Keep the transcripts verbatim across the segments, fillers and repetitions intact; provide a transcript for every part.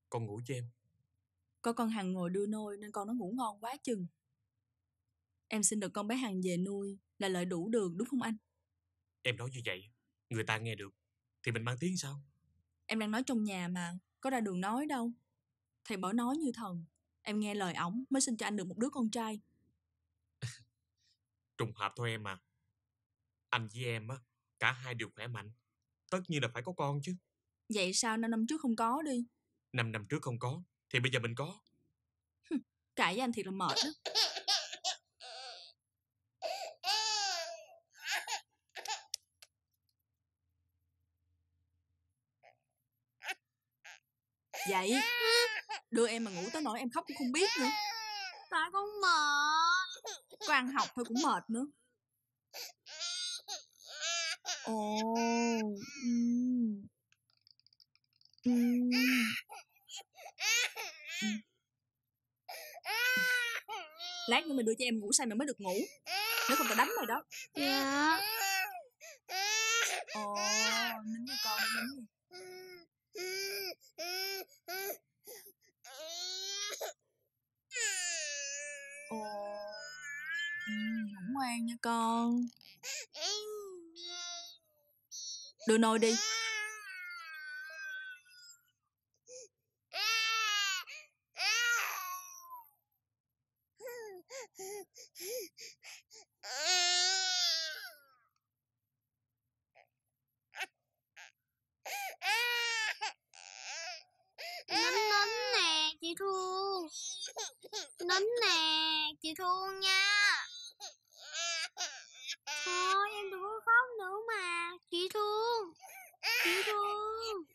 Con ngủ cho em. Có con Hằng ngồi đưa nôi nên con nó ngủ ngon quá chừng. Em xin được con bé Hằng về nuôi là lợi đủ đường đúng không anh? Em nói như vậy người ta nghe được thì mình mang tiếng sao? Em đang nói trong nhà mà, có ra đường nói đâu. Thầy Bảo nói như thần, em nghe lời ổng mới sinh cho anh được một đứa con trai. Trùng hợp thôi em à. Anh với em á, cả hai đều khỏe mạnh, tất nhiên là phải có con chứ. Vậy sao năm năm trước không có đi? Năm năm trước không có thì bây giờ mình có. Cãi với anh thiệt là mệt đó. Vậy đưa em mà ngủ tới nỗi em khóc cũng không biết nữa. Tại con mệt. Có ăn học thôi cũng mệt nữa. Ồ, um, um, um. Lát nữa mày đưa cho em ngủ say mày mới được ngủ. Nếu không tao đánh mày đó. Dạ. Ồ, nín đi con, nín đi. Ồ, um, ngủ ngoan nha con. Đưa nôi đi. Nín nín nè chị Thương. Nín nè chị Thương nha. Thôi em đừng có khóc nữa mà. Chị Thương. Chị Thương.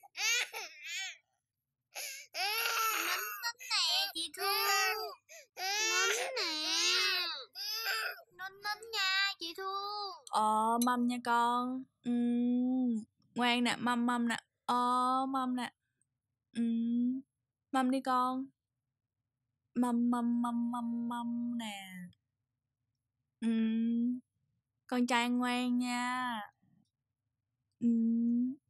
Nín nín nè chị Thương. Nín nè. Nín nín nha chị Thương. Ờ, mâm nha con. Uhm, ngoan nè, mâm mâm nè. Ờ, mâm nè. Uhm, mâm đi con. Mâm mâm mâm mâm mâm nè. Uhm, con trai ngoan nha. Uhm.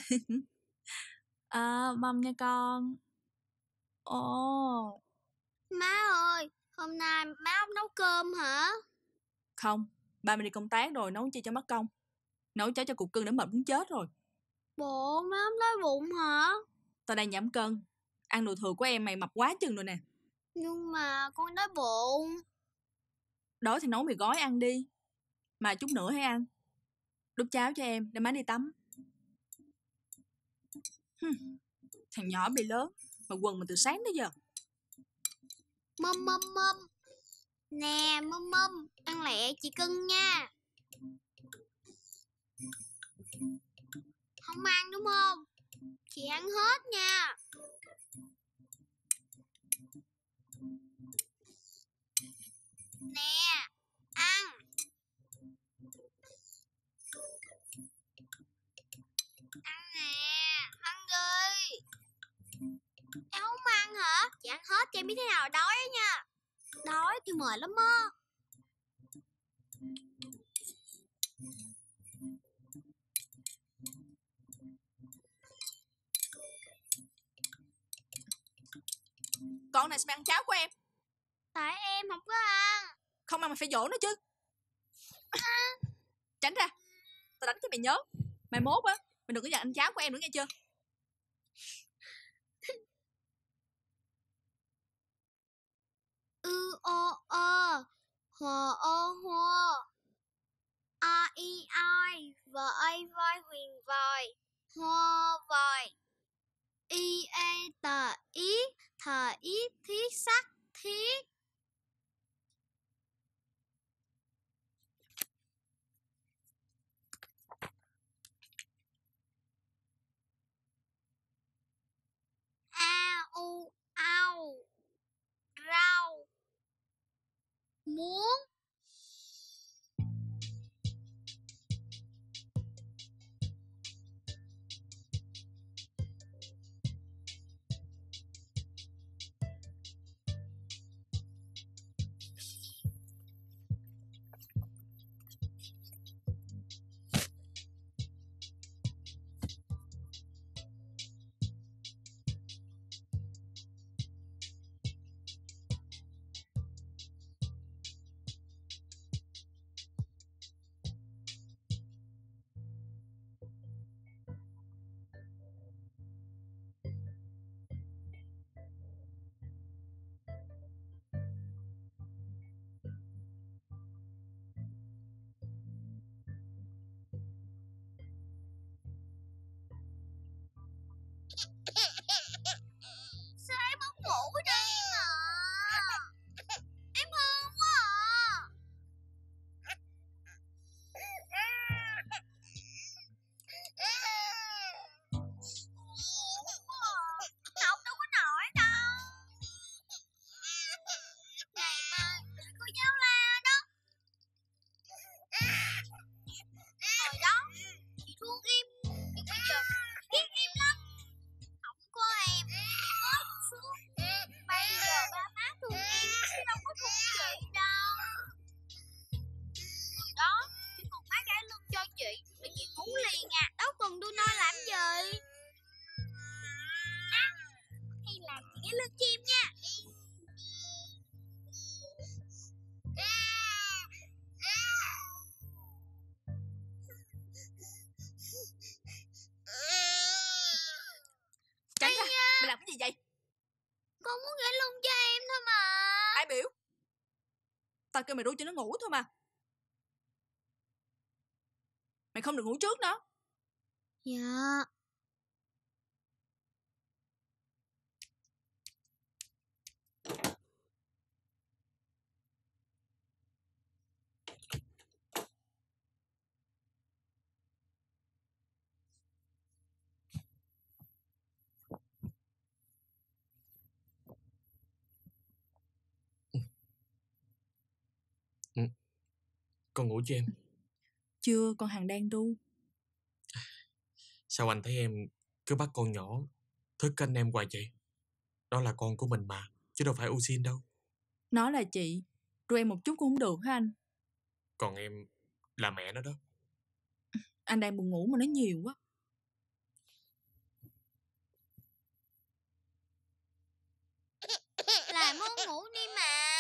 À, mâm nha con. Ồ. Má ơi, hôm nay má không nấu cơm hả? Không, ba mày đi công tác rồi, nấu chi cho mất công. Nấu cháo cho cục cưng đã mệt muốn chết rồi. Bộ má không đói bụng hả? Tao đang giảm cân. Ăn đồ thừa của em mày mập quá chừng rồi nè. Nhưng mà con đói bụng. Đói thì nấu mì gói ăn đi. Mà chút nữa hãy ăn. Đút cháo cho em, để má đi tắm. Hừm, thằng nhỏ bị lớn mà quần mình từ sáng tới giờ. Mâm mâm mâm. Nè mâm mâm, ăn lẹ chị cưng nha. Không ăn đúng không? Chị ăn hết nha. Nè, ăn. Ăn nè, ăn đi. Em không ăn hả? Chị ăn hết cho em biết thế nào đói á nha. Đói thì mệt lắm á. Con này sẽ ăn cháo của em. Tại em không có ăn. Không ăn mày phải dỗ nó chứ. Tránh ra. Tao đánh cho mày nhớ. Mày mốt á, mày đừng có giành ăn cháo của em nữa nghe chưa. Ư ô ơ. Hò ô hô. A i ai. Vợ ai voi huyền vòi. Hô vòi. Y e tờ ý. Thờ ý thiết sắc thiết. A u ao. Rau. Muốn. Sao em không ngủ đi mà? Em thương quá à. Học đâu có nổi đâu. Ngày mai cô giáo la đó. Hồi đó chị thương em, nhưng bây giờ ghét em lắm. Không có em mới sướng. Bây giờ ba má thương em chứ đâu có thương chị đâu. Hồi đó chị còn má gái lưng cho chị để chị ngủ liền à, đâu cần tôi nói làm gì. À, hay là chị gái lưng cho em nha. Tránh ra, mày làm cái gì vậy? Con muốn gãy lưng cho em thôi mà. Ai biểu? Tao kêu mày ru cho nó ngủ thôi mà. Mày không được ngủ trước nó. Dạ. Ừ. Con ngủ chưa em? Chưa, con Hằng đang ru. Sao anh thấy em cứ bắt con nhỏ thức anh em hoài vậy? Đó là con của mình mà, chứ đâu phải u xin đâu. Nó là chị, ru em một chút cũng không được hả anh? Còn em là mẹ nó đó. Anh đang buồn ngủ mà nói nhiều quá. Là muốn ngủ đi mà.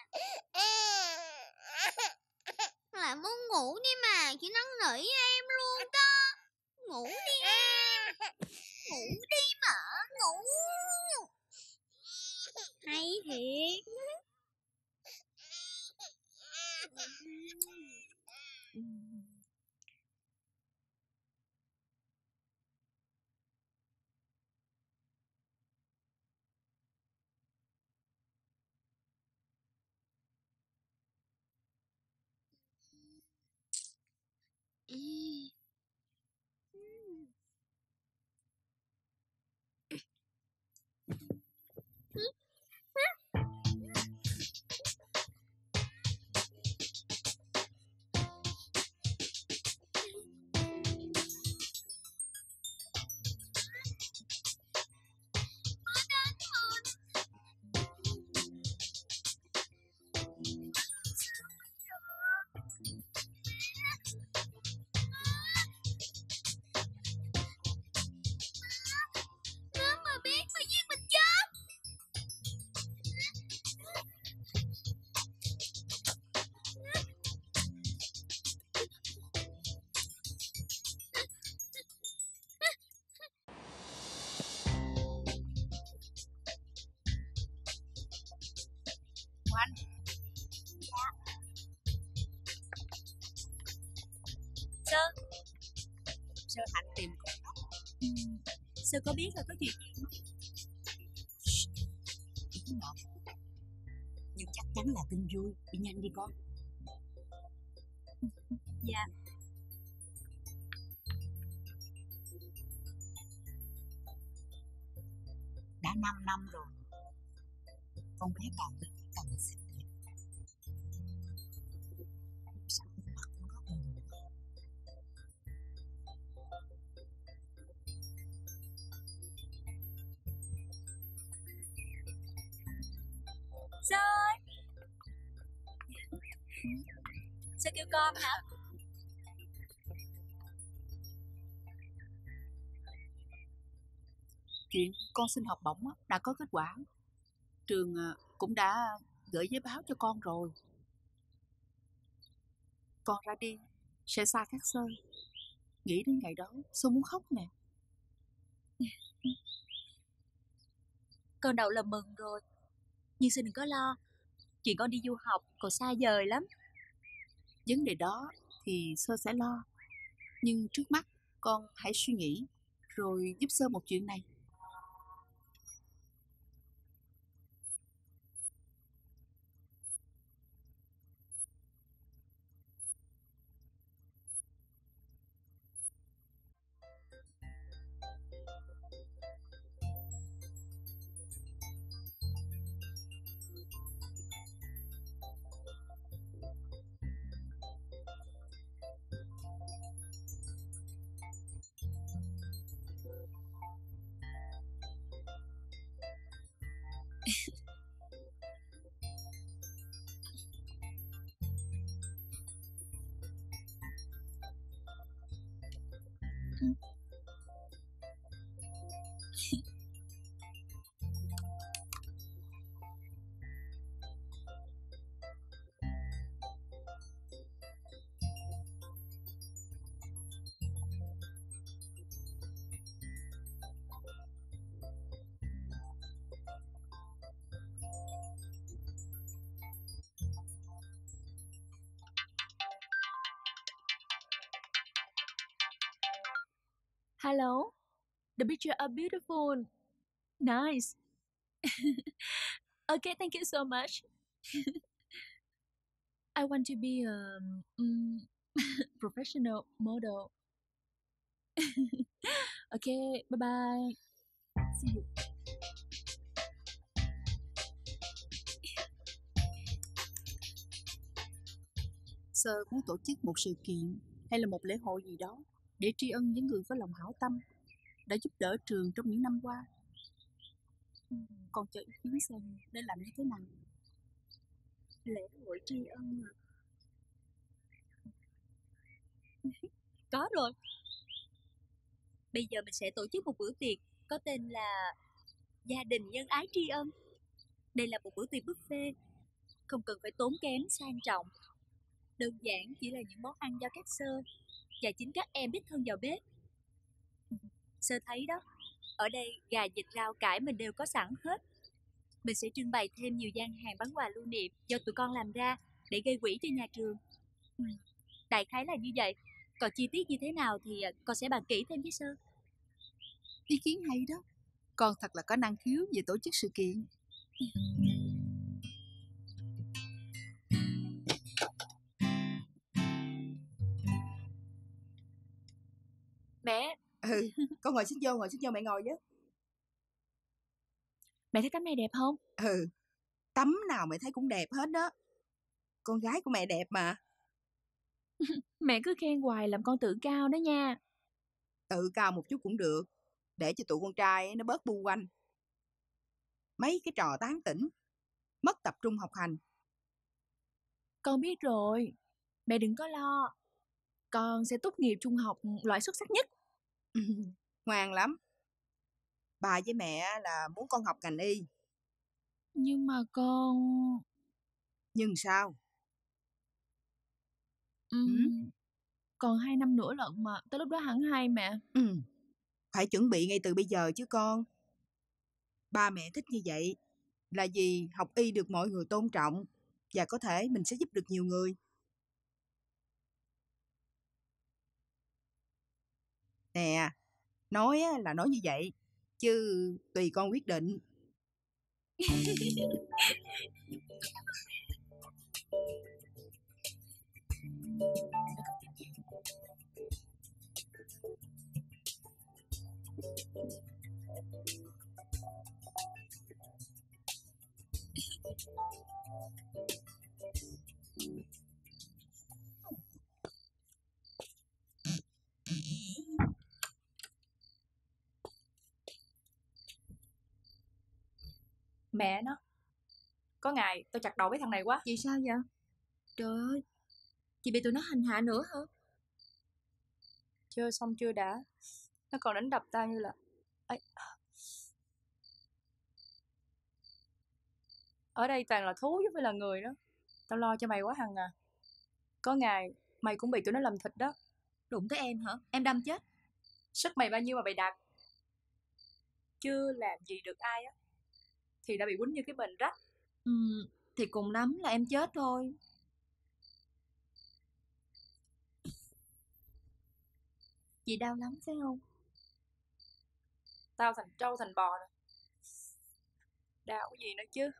Là muốn ngủ đi mà, chị năn nỉ em luôn đó. Ngủ đi em. Ngủ đi mà, ngủ. Hay thiệt. Nếu mà biết phải giết mình chết. Anh. Sơ. Sơ Hạnh tìm con đó. Ừ. Sơ có biết là có chuyện gì không? Ý ngọt. Nhưng chắc chắn là tin vui. Đi nhanh đi con. Dạ. Đã năm năm rồi. Con bé càng lớn càng xinh đẹp. Sao mặt con nó buồn? Sơ ơi. Sơ kêu con hả? Chuyện con xin học bổng đã có kết quả. Trường cũng đã gửi giấy báo cho con rồi. Con ra đi sẽ xa các Sơ. Nghĩ đến ngày đó Sơ muốn khóc nè. Con đầu là mừng rồi. Nhưng Sơ đừng có lo. Chuyện con đi du học còn xa vời lắm. Vấn đề đó thì Sơ sẽ lo. Nhưng trước mắt con hãy suy nghĩ rồi giúp Sơ một chuyện này. Hello, the picture are beautiful. Nice. Okay, thank you so much. I want to be a um, professional model. Okay, bye bye. See you. Sơ muốn tổ chức một sự kiện hay là một lễ hội gì đó để tri ân những người có lòng hảo tâm đã giúp đỡ trường trong những năm qua. Con cho ý kiến xem nên làm như thế nào. Lễ hội tri ân à? Có rồi. Bây giờ mình sẽ tổ chức một bữa tiệc có tên là Gia đình nhân ái tri ân. Đây là một bữa tiệc buffet, không cần phải tốn kém sang trọng. Đơn giản chỉ là những món ăn do các sơ và chính các em đích thân vào bếp. Sơ thấy đó, ở đây gà, vịt, rau, cải mình đều có sẵn hết. Mình sẽ trưng bày thêm nhiều gian hàng bán quà lưu niệm do tụi con làm ra để gây quỹ cho nhà trường. Đại khái là như vậy. Còn chi tiết như thế nào thì con sẽ bàn kỹ thêm với Sơ. Ý kiến hay đó. Con thật là có năng khiếu về tổ chức sự kiện. Mẹ. Ừ, con ngồi xích vô, ngồi xích vô mẹ ngồi với. Mẹ thấy tấm này đẹp không? Ừ, tấm nào mẹ thấy cũng đẹp hết đó. Con gái của mẹ đẹp mà. Mẹ cứ khen hoài làm con tự cao đó nha. Tự cao một chút cũng được, để cho tụi con trai nó bớt bu quanh. Mấy cái trò tán tỉnh, mất tập trung học hành. Con biết rồi, mẹ đừng có lo. Con sẽ tốt nghiệp trung học loại xuất sắc nhất. Ngoan lắm. Bà với mẹ là muốn con học ngành y. Nhưng mà con... Nhưng sao? Uhm, ừ? Còn hai năm nữa lận mà, tới lúc đó hẳn hay mẹ. Ừ, phải chuẩn bị ngay từ bây giờ chứ con. Ba mẹ thích như vậy là vì học y được mọi người tôn trọng và có thể mình sẽ giúp được nhiều người. Nè, nói là nói như vậy, chứ tùy con quyết định. Mẹ nó, có ngày tôi chặt đầu với thằng này quá. Vì sao vậy? Trời ơi, chị bị tụi nó hành hạ nữa hả? Chơi xong chưa đã, nó còn đánh đập tao như là ấy. Ở đây toàn là thú chứ không phải là người đó. Tao lo cho mày quá Hằng à. Có ngày mày cũng bị tụi nó làm thịt đó. Đụng tới em hả? Em đâm chết. Sức mày bao nhiêu mà bày đặt, chưa làm gì được ai á thì đã bị quýnh như cái bình rách. Ừ, thì cùng lắm là em chết thôi. Chị đau lắm phải không? Tao thành trâu thành bò rồi, đau cái gì nữa chứ.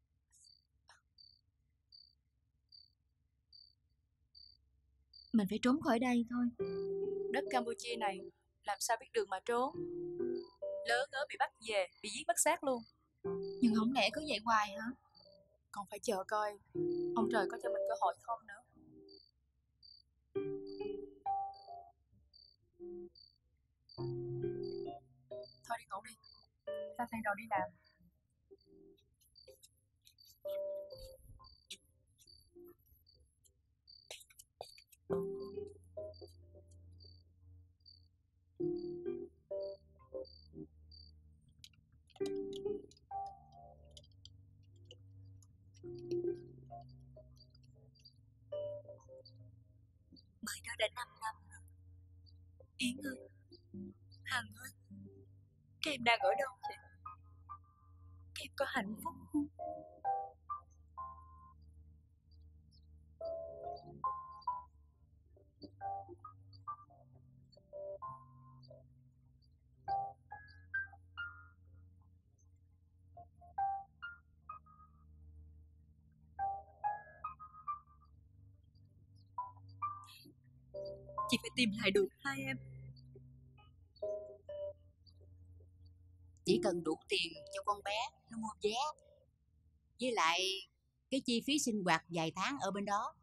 Mình phải trốn khỏi đây thôi. Đất Campuchia này làm sao biết đường mà trốn. Lỡ ngớ bị bắt về, bị giết bắt xác luôn. Nhưng không lẽ cứ vậy hoài hả? Còn phải chờ coi ông trời có cho mình cơ hội không nữa. Thôi đi ngủ đi, tao thay đồ đi làm. Mới đó đã năm năm rồi. Yến ơi, Hằng ơi, các em đang ở đâu vậy? Các em có hạnh phúc không? Chị phải tìm lại được hai em. Chỉ cần đủ tiền cho con bé nó mua vé, với lại cái chi phí sinh hoạt vài tháng ở bên đó.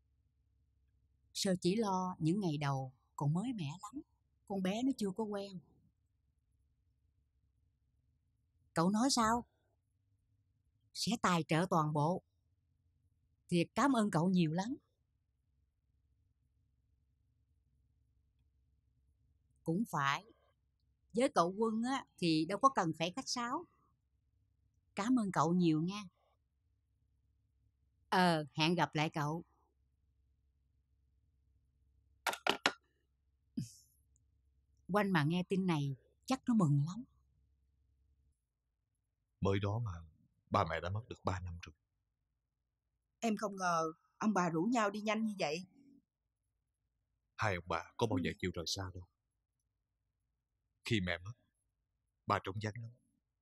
Sơ chỉ lo những ngày đầu còn mới mẻ lắm, con bé nó chưa có quen. Cậu nói sao? Sẽ tài trợ toàn bộ. Thiệt cảm ơn cậu nhiều lắm. Cũng phải. Với cậu Quân á thì đâu có cần phải khách sáo. Cảm ơn cậu nhiều nha. Ờ, hẹn gặp lại cậu. Quanh mà nghe tin này chắc nó mừng lắm. Mới đó mà ba mẹ đã mất được ba năm rồi. Em không ngờ ông bà rủ nhau đi nhanh như vậy. Hai ông bà có bao giờ chịu rời xa đâu. Khi mẹ mất, ba trống vắng lắm.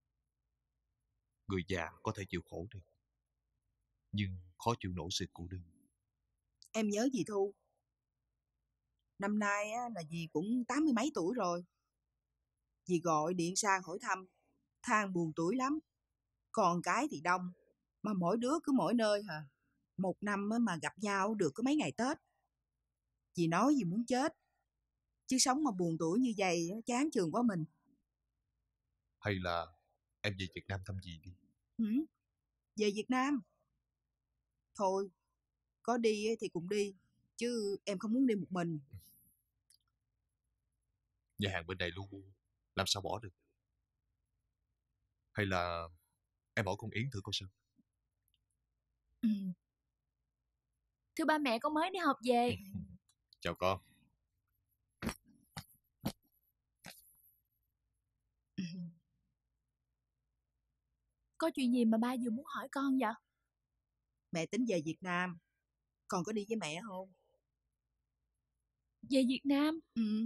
Người già có thể chịu khổ được, nhưng khó chịu nổi sự cô đơn. Em nhớ dì Thu. Năm nay á, là dì cũng tám mươi mấy tuổi rồi. Dì gọi điện sang hỏi thăm, than buồn tuổi lắm. Con cái thì đông, mà mỗi đứa cứ mỗi nơi hả. Một năm á, mà gặp nhau được có mấy ngày Tết. Dì nói dì muốn chết. Chứ sống mà buồn tuổi như vậy chán chường quá mình. Hay là em về Việt Nam thăm dì đi. Ừ, về Việt Nam. Thôi, có đi thì cùng đi, chứ em không muốn đi một mình. Nhà hàng bên này luôn bu, làm sao bỏ được. Hay là em hỏi con Yến thử coi sao. Ừ. Thưa ba mẹ, con mới đi học về. Chào con. Có chuyện gì mà ba vừa muốn hỏi con vậy? Mẹ tính về Việt Nam. Con có đi với mẹ không? Về Việt Nam? Ừ.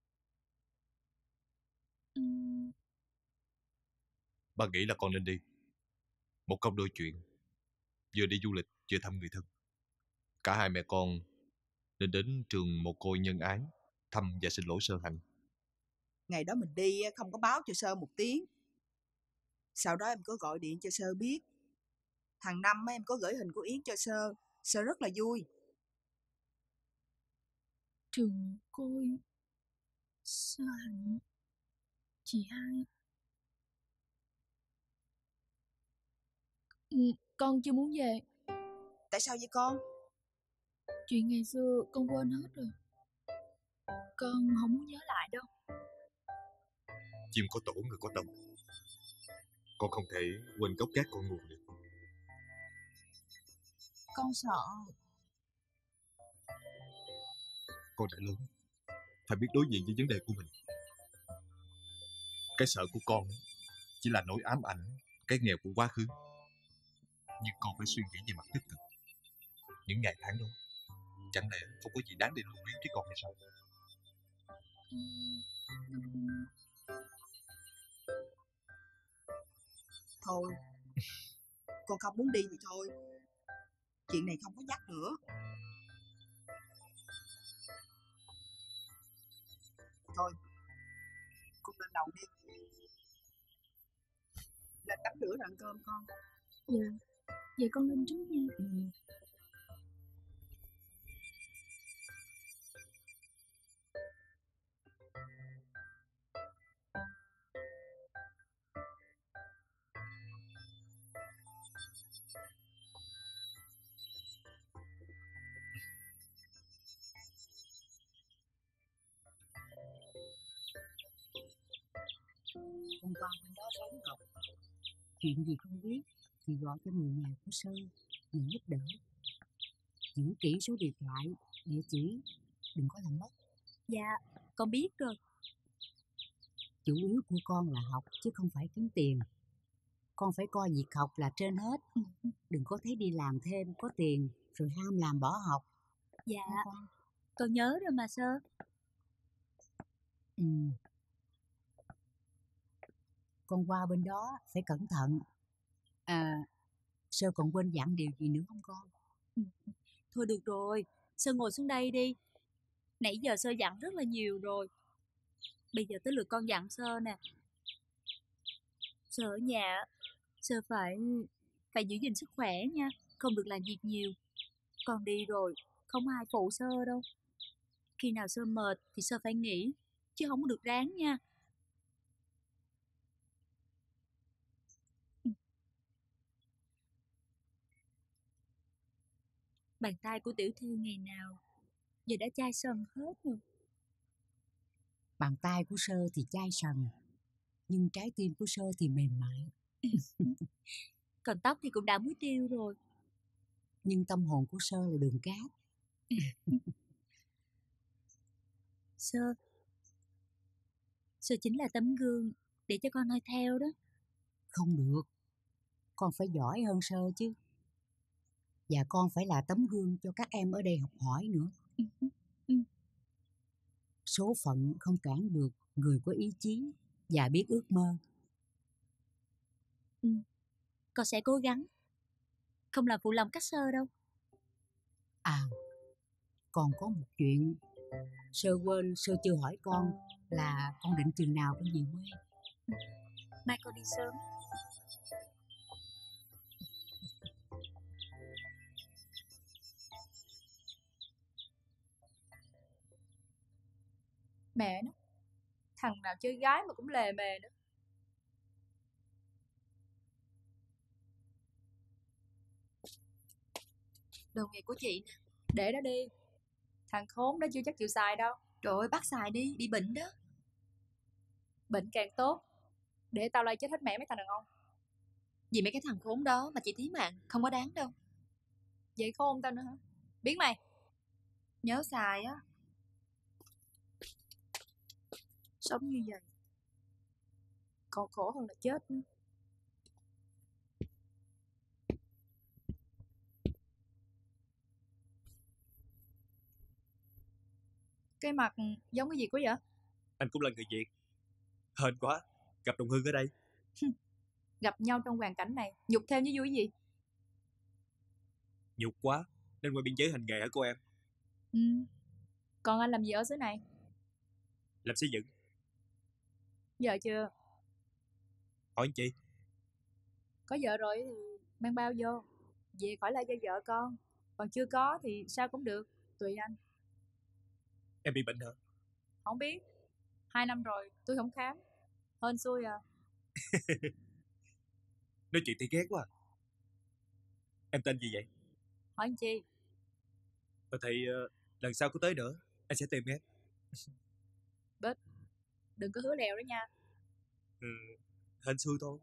Ừ. Ba nghĩ là con nên đi. Một công đôi chuyện. Vừa đi du lịch, vừa thăm người thân. Cả hai mẹ con nên đến trường mồ côi nhân ái, thăm và xin lỗi Sơ Hạnh. Ngày đó mình đi không có báo cho Sơ một tiếng. Sau đó em có gọi điện cho Sơ biết. Hàng năm em có gửi hình của Yến cho Sơ. Sơ rất là vui. Trường mồ côi Sơ Hạnh, chị hai. Ừ, con chưa muốn về. Tại sao vậy con? Chuyện ngày xưa con quên hết rồi. Con không muốn nhớ lại đâu. Chim có tổ người có tâm. Con không thể quên gốc gác con nguồn được. Con sợ. Con đã lớn, phải biết đối diện với vấn đề của mình. Cái sợ của con chỉ là nỗi ám ảnh, cái nghèo của quá khứ. Nhưng con phải suy nghĩ về mặt tích cực. Những ngày tháng đó chẳng lẽ không có gì đáng để lưu luyến với con hay sao? Thôi, con không muốn đi thì thôi. Chuyện này không có dắt nữa. Thôi, con lên lầu đi. Lên tắm rửa rồi ăn cơm con. Dạ, vậy con lên trước nha. Ừ. Con con bên đó sống học. Chuyện gì không biết thì gọi cho người nhà của Sơ nhờ giúp đỡ. Giữ kỹ số điện thoại, địa chỉ đừng có làm mất. Dạ, con biết rồi. Chủ yếu của con là học chứ không phải kiếm tiền. Con phải coi việc học là trên hết. Đừng có thấy đi làm thêm có tiền rồi ham làm bỏ học. Dạ, con? con nhớ rồi mà sơ. Ừ. Con qua bên đó phải cẩn thận. À, Sơ còn quên dặn điều gì nữa không con? Thôi được rồi, Sơ ngồi xuống đây đi. Nãy giờ Sơ dặn rất là nhiều rồi. Bây giờ tới lượt con dặn Sơ nè. Sơ ở nhà, Sơ phải phải giữ gìn sức khỏe nha. Không được làm việc nhiều. Con đi rồi, không ai phụ Sơ đâu. Khi nào Sơ mệt thì Sơ phải nghỉ, chứ không được ráng nha. Bàn tay của tiểu thư ngày nào giờ đã chai sần hết rồi. Bàn tay của Sơ thì chai sần, nhưng trái tim của Sơ thì mềm mại. Còn tóc thì cũng đã muối tiêu rồi. Nhưng tâm hồn của Sơ là đường cát. Sơ Sơ chính là tấm gương để cho con noi theo đó. Không được, con phải giỏi hơn Sơ chứ. Và con phải là tấm gương cho các em ở đây học hỏi nữa. Số phận không cản được người có ý chí và biết ước mơ. Ừ. Con sẽ cố gắng, không làm phụ lòng các Sơ đâu. À, còn có một chuyện Sơ quên, Sơ chưa hỏi con là con định chừng nào con về quê. Mai con đi sớm. Mẹ nó, thằng nào chơi gái mà cũng lề mề nữa. Đồ nghề của chị nè. Để đó đi. Thằng khốn đó chưa chắc chịu xài đâu. Trời ơi, bắt xài đi, bị bệnh đó. Bệnh càng tốt. Để tao lai chết hết mẹ mấy thằng đàn ông. Vì mấy cái thằng khốn đó mà chị thí mạng, không có đáng đâu. Vậy khôn tao nữa hả? Biết mày. Nhớ xài á. Sống như vậy còn khổ hơn là chết nữa. Cái mặt giống cái gì quá vậy? Anh cũng là người Việt. Hên quá, gặp đồng hương ở đây. Gặp nhau trong hoàn cảnh này, nhục thêm với vui gì? Nhục quá, nên qua biên giới hành nghề hả cô em? Ừ. Còn anh làm gì ở xứ này? Làm xây dựng. Vợ chưa? Hỏi anh chị. Có vợ rồi thì mang bao vô, về khỏi lại cho vợ con. Còn chưa có thì sao cũng được, tùy anh. Em bị bệnh hả? Không biết. Hai năm rồi tôi không khám. Hên xui à. Nói chuyện thì ghét quá à. Em tên gì vậy? Hỏi anh chi? Ờ thì uh, lần sau có tới nữa anh sẽ tìm em. Bết, đừng có hứa lèo đó nha. Ừ, hên xui thôi.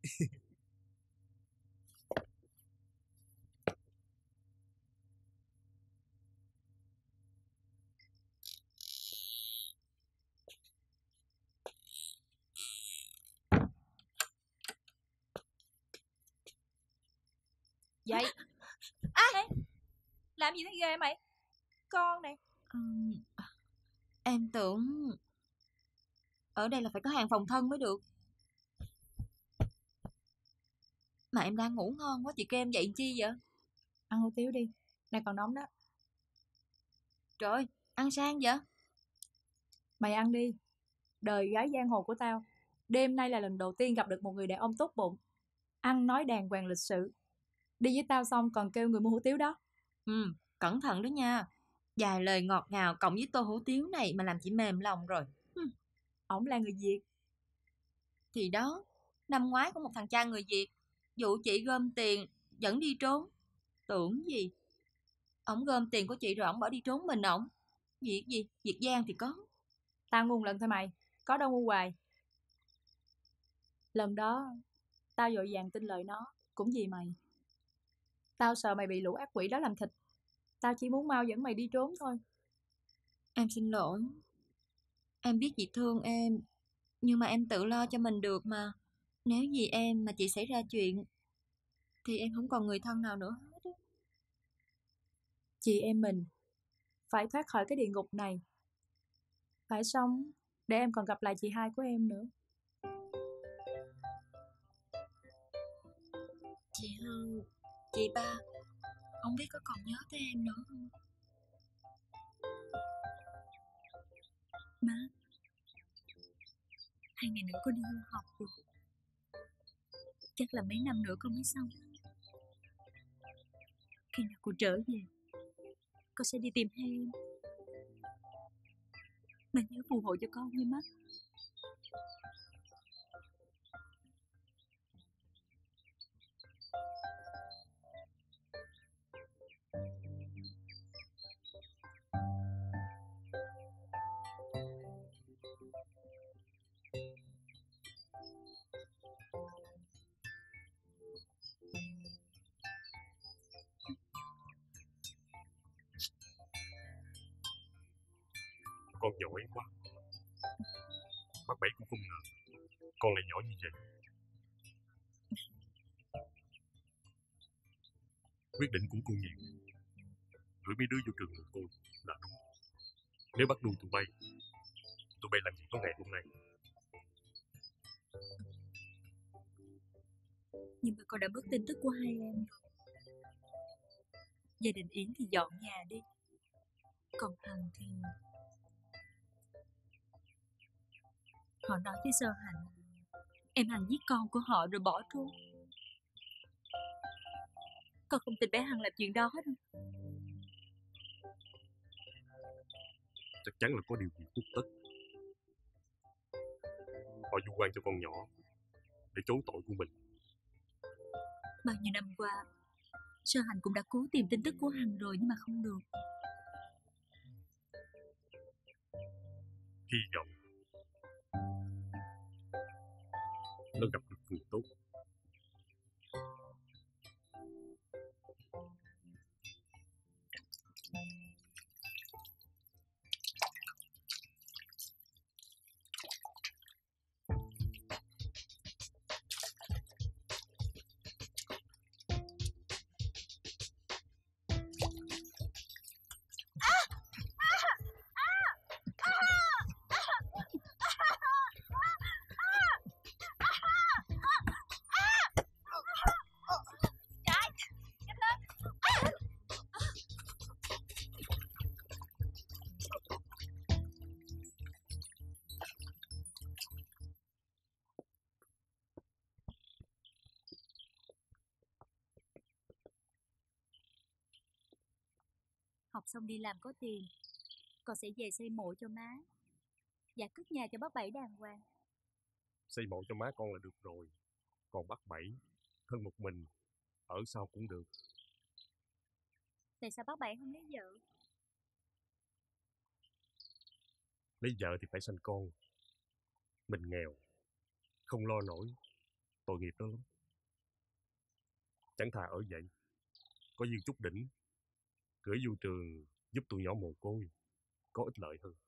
Vậy à, làm gì thấy ghê mày? Con này. Ừ, em tưởng ở đây là phải có hàng phòng thân mới được. Mà em đang ngủ ngon quá, chị kêu em dậy chi vậy? Ăn hủ tiếu đi, này còn nóng đó. Trời ơi, ăn sang vậy? Mày ăn đi. Đời gái giang hồ của tao, đêm nay là lần đầu tiên gặp được một người đàn ông tốt bụng, ăn nói đàng hoàng lịch sự. Đi với tao xong còn kêu người mua hủ tiếu đó. Ừ, cẩn thận đó nha. Vài lời ngọt ngào cộng với tô hủ tiếu này mà làm chị mềm lòng rồi. Ừ. Ổng là người Việt. Thì đó, năm ngoái có một thằng cha người Việt dụ chị gom tiền dẫn đi trốn. Tưởng gì? Ổng gom tiền của chị rồi ổng bỏ đi trốn mình ổng. Việc gì? Việc gian thì có. Tao ngu lần thôi mày, có đâu ngu hoài. Lần đó tao vội vàng tin lời nó cũng vì mày. Tao sợ mày bị lũ ác quỷ đó làm thịt. Tao chỉ muốn mau dẫn mày đi trốn thôi. Em xin lỗi. Em biết chị thương em, nhưng mà em tự lo cho mình được mà. Nếu vì em mà chị xảy ra chuyện, thì em không còn người thân nào nữa hết á. Chị em mình phải thoát khỏi cái địa ngục này, phải sống để em còn gặp lại chị hai của em nữa. Chị Hương, chị ba, không biết có còn nhớ tới em nữa không? Má, hai ngày nữa con đi du học rồi. Chắc là mấy năm nữa con mới xong. Khi nào cô trở về, con sẽ đi tìm hai em. Mà nhớ phù hộ cho con nha má. Con giỏi quá. Bác Bảy cũng không ngờ con lại giỏi như vậy. Quyết định cũng cô nhiều, gửi mấy đứa vô trường một cô là đúng. Nếu bắt nuôi tụi bay, tụi bay làm gì có ngày hôm nay. Nhưng mà con đã mất tin tức của hai em rồi. Gia đình Yến thì dọn nhà đi, còn Hằng thì họ nói với Sơ Hạnh em Hằng giết con của họ rồi bỏ trốn. Con không tin bé Hằng làm chuyện đó đâu. Chắc chắn là có điều gì khuất tất. Họ vu oan cho con nhỏ để trốn tội của mình. Bao nhiêu năm qua, Sơ Hạnh cũng đã cố tìm tin tức của Hằng rồi nhưng mà không được. Hy vọng nó gặp được người tốt. Học xong đi làm có tiền, con sẽ về xây mộ cho má và cất nhà cho bác Bảy đàng hoàng. Xây mộ cho má con là được rồi. Còn bác Bảy, thân một mình, ở sau cũng được. Tại sao bác Bảy không lấy vợ? Lấy vợ thì phải sanh con. Mình nghèo, không lo nổi, tội nghiệp đó lắm. Chẳng thà ở vậy, có duyên chút đỉnh, gửi vô trường giúp tụi nhỏ mồ côi, có ích lợi hơn.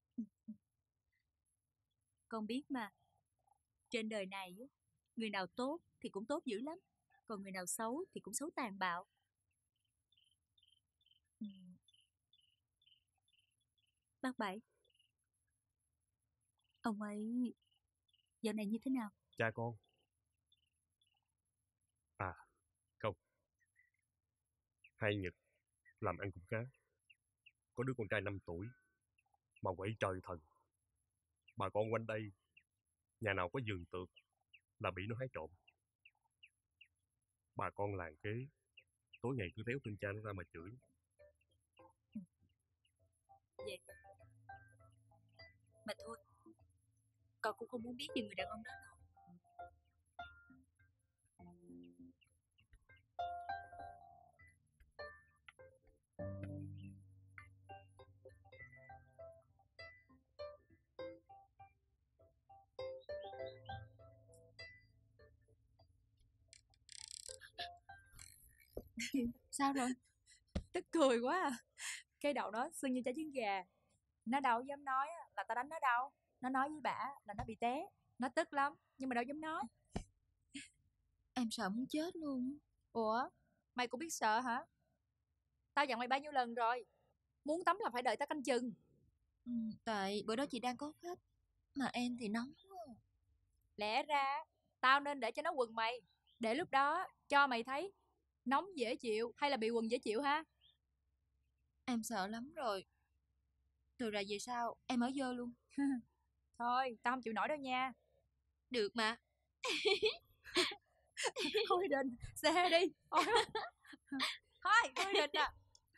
Con biết mà, trên đời này người nào tốt thì cũng tốt dữ lắm, còn người nào xấu thì cũng xấu tàn bạo. Ừ. Bác Bảy, ông ấy dạo này như thế nào? Cha con? À, không. Hai Nhật làm ăn cũng khá. Có đứa con trai năm tuổi mà quậy trời thần. Bà con quanh đây, nhà nào có vườn tược là bị nó hái trộm. Bà con làng kế tối ngày cứ réo tên cha nó ra mà chửi. Vậy mà thôi, con cũng không muốn biết về người đàn ông đó đâu. Sao rồi? Tức cười quá à. Cái đầu đó sưng như trái trứng gà. Nó đâu dám nói á, là tao đánh nó đâu. Nó nói với bả là nó bị té. Nó tức lắm, nhưng mà đâu dám nói. Em sợ muốn chết luôn. Ủa, mày cũng biết sợ hả? Tao dặn mày bao nhiêu lần rồi. Muốn tắm là phải đợi tao canh chừng. Ừ, tại bữa đó chị đang có khách, mà em thì nóng quá. Lẽ ra tao nên để cho nó quần mày, để lúc đó cho mày thấy nóng dễ chịu hay là bị quần dễ chịu ha. Em sợ lắm rồi. Từ ra về sau em ở dơ luôn. Thôi tao không chịu nổi đâu nha. Được mà. Thôi Đình, xe đi. Thôi, thôi thôi Đình à.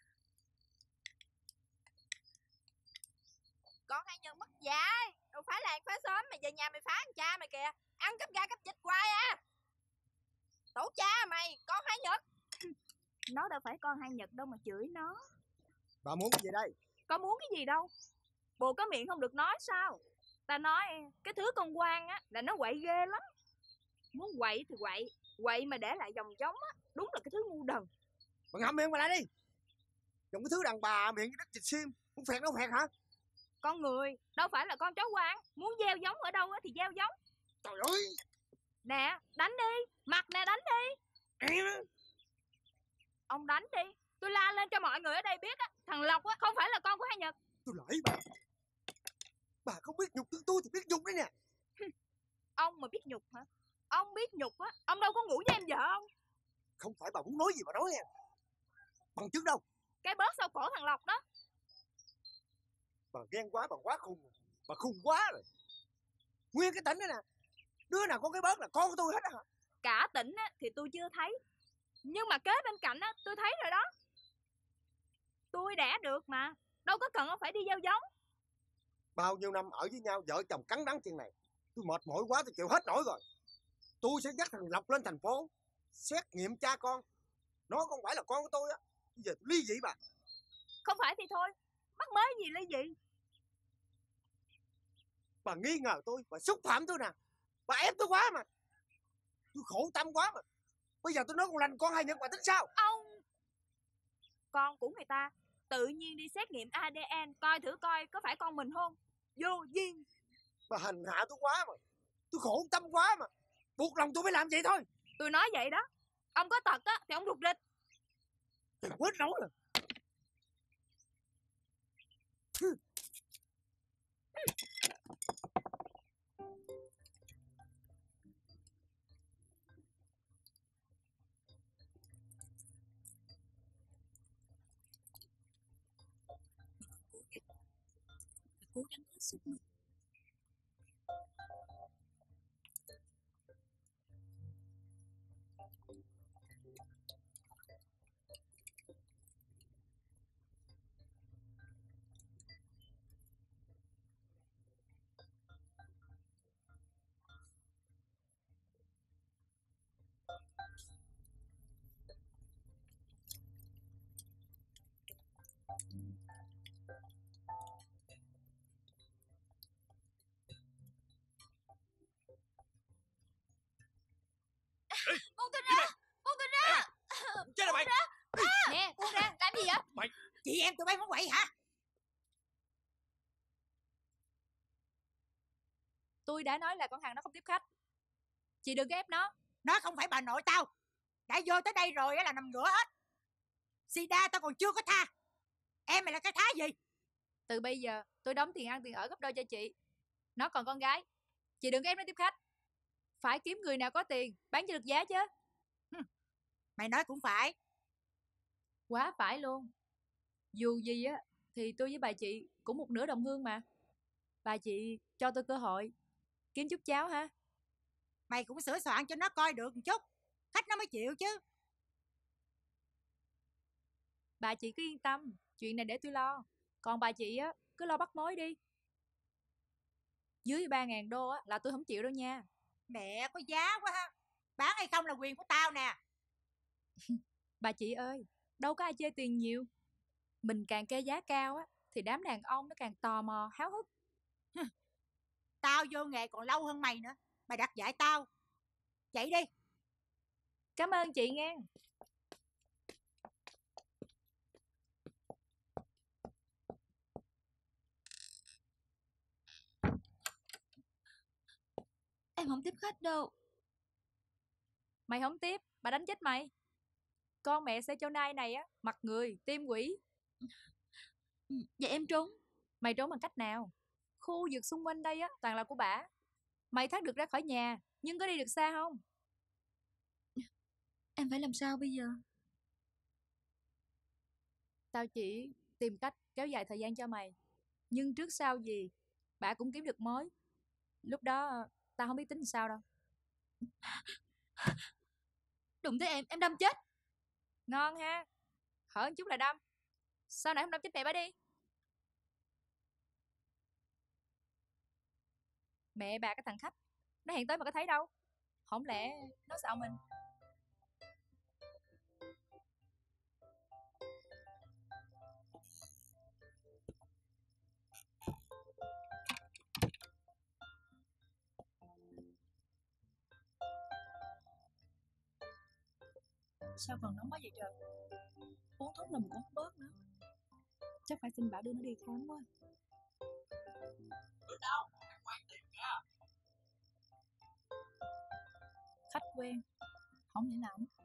Con hai nhân mất dạy. Đâu phải làng phá xóm mày về nhà mày phá con cha mày kìa. Ăn cắp gà cắp vịt hoài à. Tổ cha mày, con hai Nhật. Nó đâu phải con hai Nhật đâu mà chửi nó. Bà muốn cái gì đây? Con muốn cái gì đâu. Bồ có miệng không được nói sao? Ta nói cái thứ con quan á là nó quậy ghê lắm. Muốn quậy thì quậy, quậy mà để lại dòng giống á, đúng là cái thứ ngu đần. Bà ngậm miệng mà lại đi. Dùng cái thứ đàn bà miệng đất thịt xiêm, muốn phẹt đâu phẹt hả? Con người, đâu phải là con chó quan. Muốn gieo giống ở đâu á thì gieo giống. Trời ơi. Nè, đánh đi. Mặt nè, đánh đi. Em... Ông đánh đi. Tôi la lên cho mọi người ở đây biết á, thằng Lộc á không phải là con của hai Nhật. Tôi lỗi bà. Bà không biết nhục thương tôi thì biết nhục đấy nè. Ông mà biết nhục hả? Ông biết nhục á, ông đâu có ngủ với em vợ ông. Không phải bà muốn nói gì bà nói nha. Bằng chứng đâu? Cái bớt sau cổ thằng Lộc đó. Bà ghen quá, bà quá khùng. Bà khùng quá rồi. Nguyên cái tỉnh đó nè, đứa nào có cái bớt là con của tôi hết á hả? Cả tỉnh á thì tôi chưa thấy, nhưng mà kế bên cạnh á tôi thấy rồi đó. Tôi đẻ được mà, đâu có cần phải đi gieo giống. Bao nhiêu năm ở với nhau, vợ chồng cắn đắng chuyện này, tôi mệt mỏi quá, tôi chịu hết nổi rồi. Tôi sẽ dắt thằng Lộc lên thành phố xét nghiệm cha con. Nó không phải là con của tôi á. Bây giờ tôi ly dị bà. Không phải thì thôi, mắc mới gì ly dị. Bà nghi ngờ tôi, bà xúc phạm tôi nè. Bà ép tôi quá mà. Tôi khổ tâm quá mà. Bây giờ tôi nói con lành con hai Nhật bà tính sao? Ông, con của người ta tự nhiên đi xét nghiệm a đê en coi thử coi có phải con mình không. Vô duyên. Bà hành hạ tôi quá mà. Tôi khổ tâm quá mà. Buộc lòng tôi mới làm vậy thôi. Tôi nói vậy đó. Ông có tật á thì ông rụt rịch. Trời quên nổi rồi. Cố gắng hết sức mình. Buông tôi ra. Buông tôi ra. Chết rồi mày. Nè, buông ra, làm gì vậy? Mày. Chị em tụi bay muốn quậy hả? Tôi đã nói là con Hằng nó không tiếp khách. Chị đừng có ép nó. Nó không phải bà nội tao. Đã vô tới đây rồi là nằm ngửa hết. Sida tao còn chưa có tha. Em mày là cái thá gì? Từ bây giờ tôi đóng tiền ăn tiền ở gấp đôi cho chị. Nó còn con gái. Chị đừng có ép nó tiếp khách. Phải kiếm người nào có tiền bán cho được giá chứ. Mày nói cũng phải. Quá phải luôn. Dù gì á thì tôi với bà chị cũng một nửa đồng hương mà. Bà chị cho tôi cơ hội kiếm chút cháo ha. Mày cũng sửa soạn cho nó coi được một chút. Khách nó mới chịu chứ. Bà chị cứ yên tâm, chuyện này để tôi lo. Còn bà chị á cứ lo bắt mối đi. Dưới ba ngàn đô á là tôi không chịu đâu nha. Mẹ có giá quá ha. Bán hay không là quyền của tao nè. Bà chị ơi, đâu có ai chơi tiền nhiều. Mình càng kê giá cao á thì đám đàn ông nó càng tò mò háo hức. Tao vô nghề còn lâu hơn mày nữa. Mày đặt dạy tao. Chạy đi. Cảm ơn chị nghe. không tiếp khách đâu. Mày không tiếp, bà đánh chết mày. Con mẹ xe cho nai này á, mặt người, tim quỷ. Vậy em trốn. Mày trốn bằng cách nào? Khu vực xung quanh đây á, toàn là của bả. Mày thoát được ra khỏi nhà, nhưng có đi được xa không? Em phải làm sao bây giờ? Tao chỉ tìm cách kéo dài thời gian cho mày. Nhưng trước sau gì, bả cũng kiếm được mối. Lúc đó, tao không biết tính sao đâu. Đụng tới em, em đâm chết. Ngon ha. Hở chút là đâm. Sao nãy không đâm chết mẹ bả đi? Mẹ bà cái thằng khách, nó hẹn tới mà có thấy đâu. Không lẽ nó sợ mình? Sao còn nóng quá vậy trời? Uống thuốc là mình cũng không bớt nữa. Chắc phải xin bà đưa nó đi khám quá. Ở đâu? Quán tìm ra. Khách quen, không thể nào